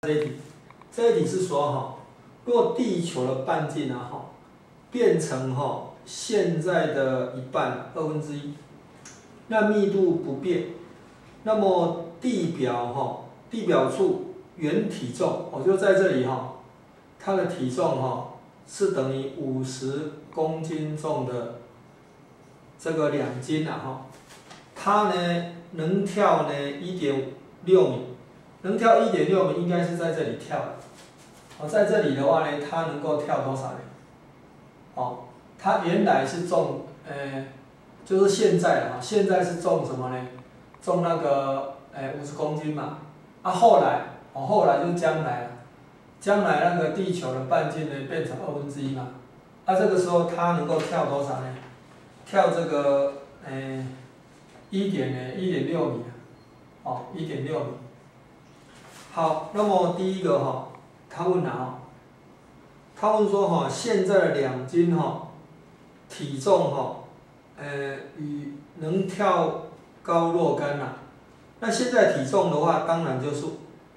这一题，这一题是说哈，若地球的半径啊哈变成现在的一半1/2，那密度不变，那么地表处原体重，我就在这里它的体重是等于50公斤重的这个2斤啊它呢能跳呢1.6米，能跳1.6米应该是在这里跳的，在这里的话呢，它能够跳多少呢？它原来是重就是现在现在是重什么呢？重那个50公斤嘛，后来就将来了，将来那个地球的半径呢变成1/2嘛，这个时候它能够跳多少呢？跳这个1.6米1.6米。好，那么第一个他问他问说现在的2斤体重与能跳高若干那现在体重的话，当然就是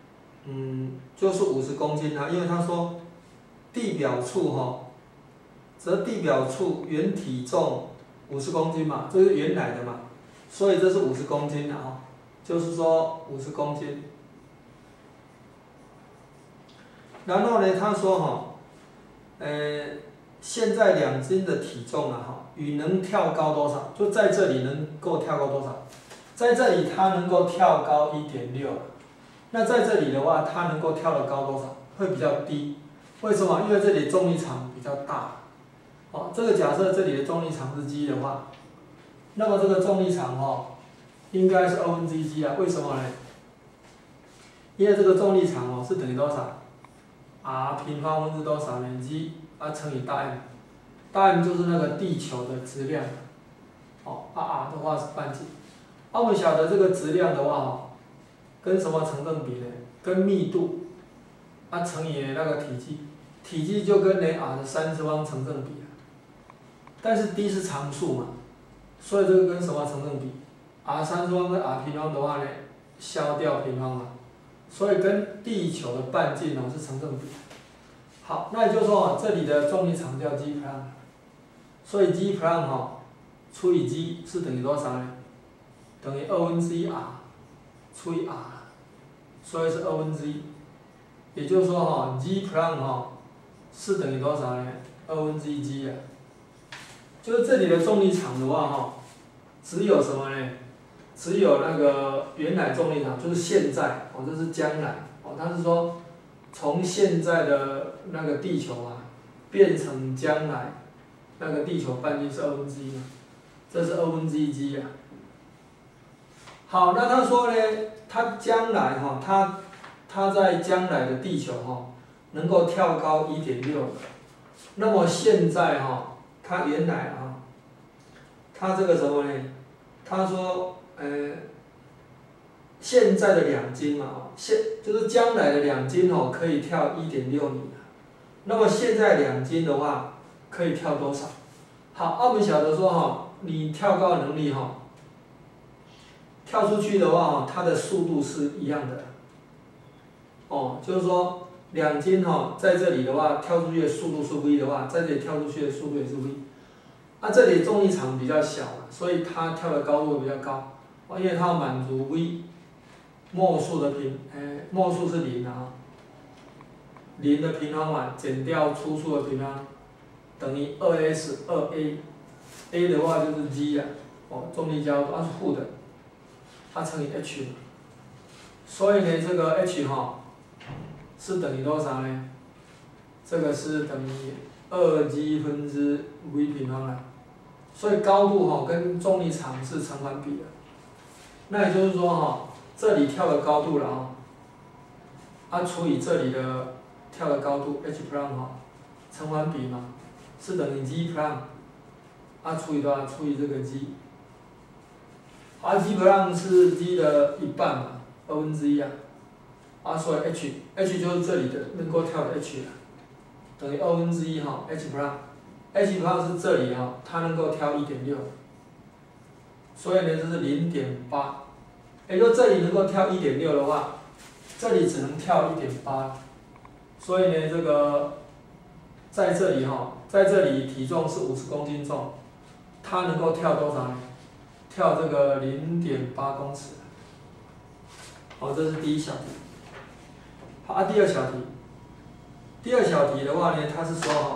50公斤因为他说地表处则地表处原体重50公斤嘛，这是原来的嘛，所以这是50公斤就是说50公斤。然后呢，他说现在2斤的体重与能跳高多少？就在这里能够跳高多少？在这里它能够跳高1.6，那在这里的话，它能够跳得高多少？会比较低。为什么？因为这里重力场比较大。这个假设这里的重力场是 G 的话，那么这个重力场应该是G 为什么呢？因为这个重力场是等于多少 ？r 平方分之多少呢 ？G 乘以大 M， 大 M 就是那个地球的质量。r 的话是半径。我们晓得这个质量的话跟什么成正比呢？跟密度乘以那个体积，体积就跟r 的30方成正比。但是 d 是常数嘛，所以这个跟什么成正比 ？r 30方跟 r 平方的话呢，消掉平方嘛，所以跟地球的半径是成正比。好，那也就是说这里的重力场叫 G prime， 所以 G prime 除以 G 是等于多少呢？等于1/2r 除以 r， 所以是1/2。也就是说G prime 是等于多少呢？1/2G 就是这里的重力场的话只有什么呢？只有那个原来重力场，就是现在这是将来它是说从现在的那个地球变成将来那个地球半径是1/2嘛，这是1/2G 好，那他说呢，他将来他在将来的地球能够跳高1.6，那么现在他原来他这个什么呢？他说现在的2斤嘛，就是将来的2斤可以跳1.6米，那么现在2斤的话可以跳多少？好，我们晓得说你跳高能力跳出去的话它的速度是一样的。就是说2斤在这里的话跳出去的速度是 v 的话，在这里跳出去的速度也是 v。这里重力场比较小所以它跳的高度比较高，因为它要满足 v 末数的末数是00的平方嘛，减掉初数的平方等于 2s2a，a 的话就是 g 重力加速是负的，它乘以 h， 所以呢这个 h 是等于多少呢？这个是等于2g 分之 v 平方所以高度跟重力场是成反比的。那也就是说这里跳的高度了除以这里的跳的高度 h prime 成反比嘛，是等于 g prime， 除以多少？除以这个 g。g prime 是 g 的一半嘛，1/2所以 h 就是这里的能够跳的 h 等于1/2 h prime。h prime 是这里它能够跳1.6，所以呢这是0.8，也就是这里能够跳1.6的话， 这里只能跳1.8，所以呢，这个在这里哈，在这里体重是50公斤重，它能够跳多少呢？跳这个0.8公尺。好，这是第一小题。好，第二小题。第二小题的话呢，它是说哈，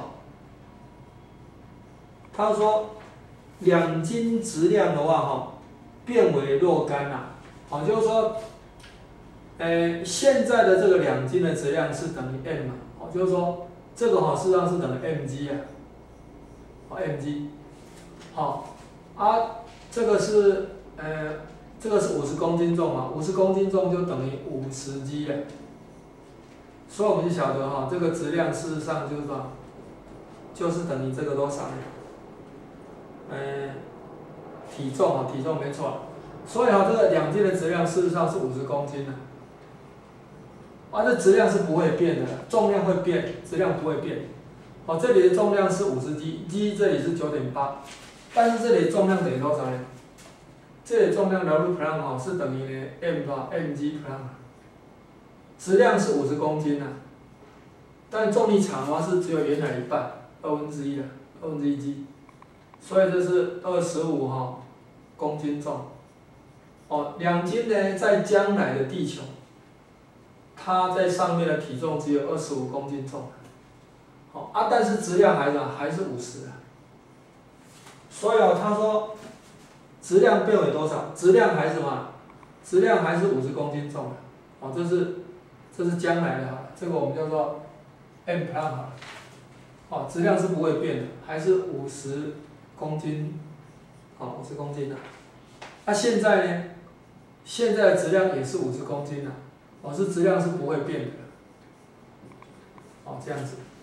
它说两斤质量的话哈，变为若干啦，好，就是说，现在的这个2斤的质量是等于 m 嘛，好，就是说这个哈事实上是等于 mg 啊，好 mg，好，这个是这个是50公斤重嘛，50公斤重就等于50g 了，所以我们就晓得哈，这个质量事实上就是说，就是等于这个多少呢？体重啊，体重没错，所以哈，这个2斤的质量事实上是50公斤的，这质量是不会变的，重量会变，质量不会变。好，这里的重量是50g，g 这里是9.8，但是这里的重量等于多少呢？这里重量W·Planck是等于呢 m 多少 mg/Planck， 质量是50公斤啊，但重力场的话是只有原来一半，1/2的，1/2g， 所以这是25公斤重。2斤呢，在将来的地球，它在上面的体重只有25公斤重，但是质量还是50啊，所以他说。质量变为多少？质量还是什么？质量还是50公斤重的，这是将来的哈，这个我们叫做 m·Planck，质量是不会变的，还是50公斤，50公斤的。现在呢？现在的质量也是50公斤的，质量是不会变的，这样子。